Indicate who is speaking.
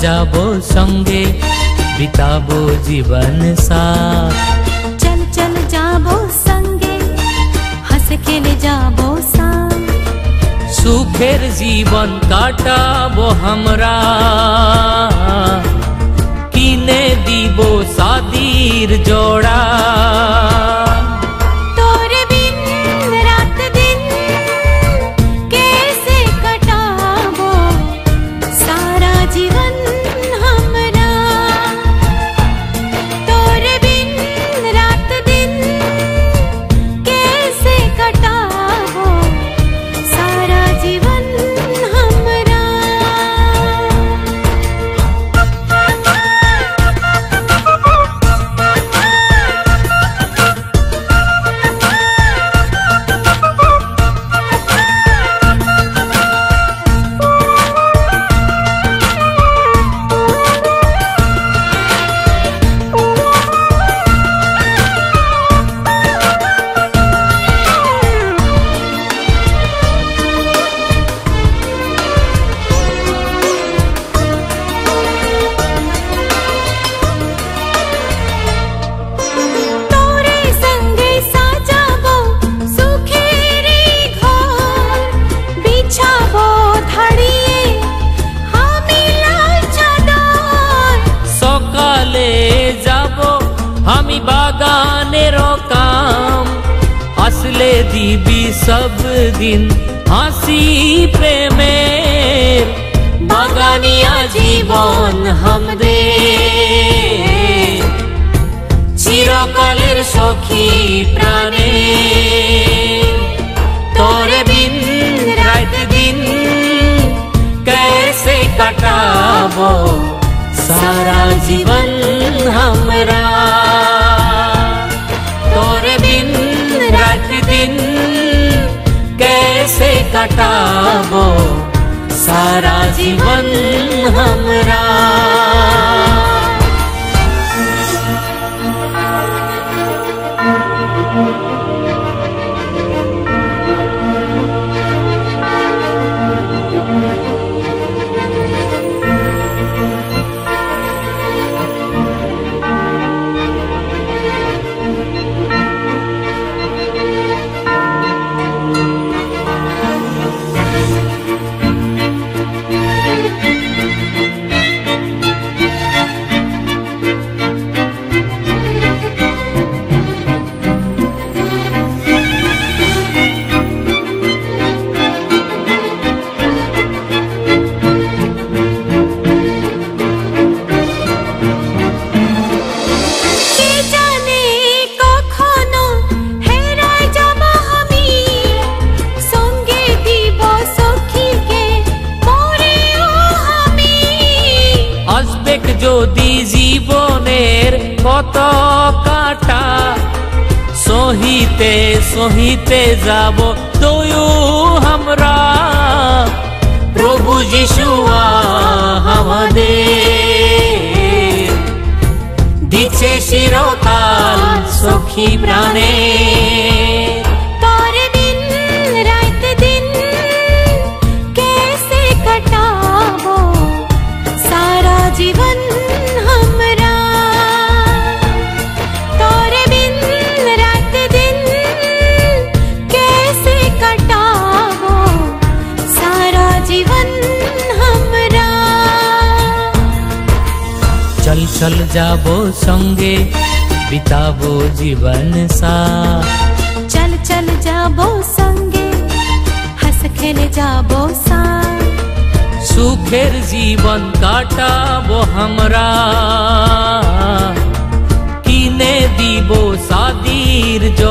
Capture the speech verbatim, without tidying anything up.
Speaker 1: जाबो संगे बिताबो जीवन साथ।
Speaker 2: चल चल जाबो संगे हंस खेले जाबो साथ।
Speaker 1: सुखेर जीवन काटाबो हमरा किने दीबो शादीर जोड़ा।
Speaker 2: तोरे बिन रात दिन कैसे कटाबो सारा जीवन हमरा। तोरे बिन रात दिन कैसे कटाबो सारा जीवन हमरा।
Speaker 1: हमी बागानेरो काम असले दीबी सब दिन हासी प्रेमेर बागानिया जीवन हमदे चिरकालेर सखी प्राणे। तोरे बिन रात दिन कैसे कटाबो सारा जीवन हमरा। तोरे बिन रात दिन कैसे कटाबो सारा जीवन हमरा। যদি জীবনের কত কাটা সহিতে সহিতে যাব তয়ু আমরা। প্রভু যিশু আমাদের দিচ্ছে চিরকাল সখী প্রাণে।
Speaker 2: जीवन हमरा। तोरे बिन रात दिन कैसे कटाबो सारा जीवन हमरा।
Speaker 1: चल चल जाबो संगे बिताबो जीवन साथ।
Speaker 2: चल चल जाबो संगे हंस खेले जाबो साथ।
Speaker 1: सुखेर जीवन काटाबो हमरा किने दीबो शादीर